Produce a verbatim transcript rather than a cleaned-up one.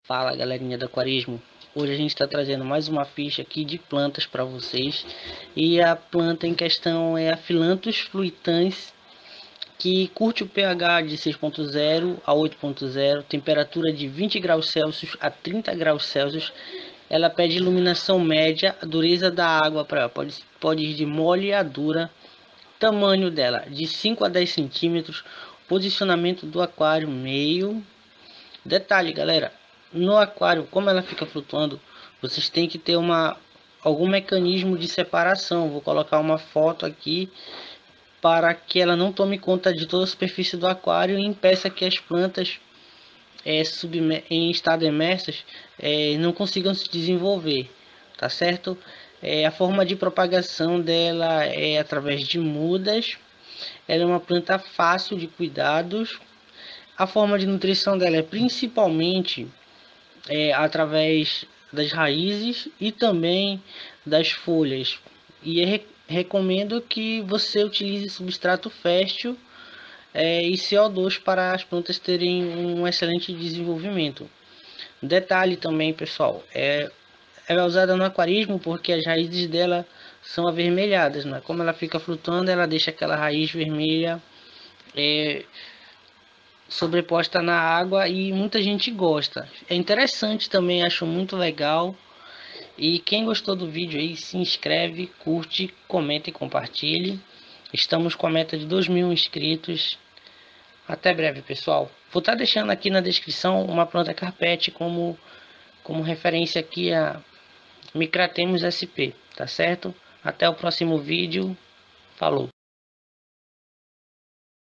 Fala galerinha do aquarismo, hoje a gente está trazendo mais uma ficha aqui de plantas para vocês. E a planta em questão é a Phyllanthus fluitans, que curte o pH de seis ponto zero a oito ponto zero, temperatura de vinte graus Celsius a trinta graus Celsius. Ela pede iluminação média, a dureza da água pra, pode, pode ir de mole a dura, tamanho dela de cinco a dez centímetros, posicionamento do aquário meio. Detalhe, galera, no aquário, como ela fica flutuando, vocês têm que ter uma algum mecanismo de separação. Vou colocar uma foto aqui para que ela não tome conta de toda a superfície do aquário e impeça que as plantas é, em estado imersas é, não consigam se desenvolver, tá certo? É, a forma de propagação dela é através de mudas. Ela é uma planta fácil de cuidados. A forma de nutrição dela é principalmente é, através das raízes e também das folhas. E re recomendo que você utilize substrato fértil é, e C O dois para as plantas terem um excelente desenvolvimento. Detalhe também, pessoal, é, ela é usada no aquarismo porque as raízes dela são avermelhadas, né? Como ela fica flutuando, ela deixa aquela raiz vermelha é, sobreposta na água e muita gente gosta. É interessante também, acho muito legal. E quem gostou do vídeo aí, se inscreve, curte, comenta e compartilhe. Estamos com a meta de dois mil inscritos. Até breve, pessoal. Vou estar deixando aqui na descrição uma planta carpete como, como referência aqui a Micratemus S P, tá certo? Até o próximo vídeo. Falou!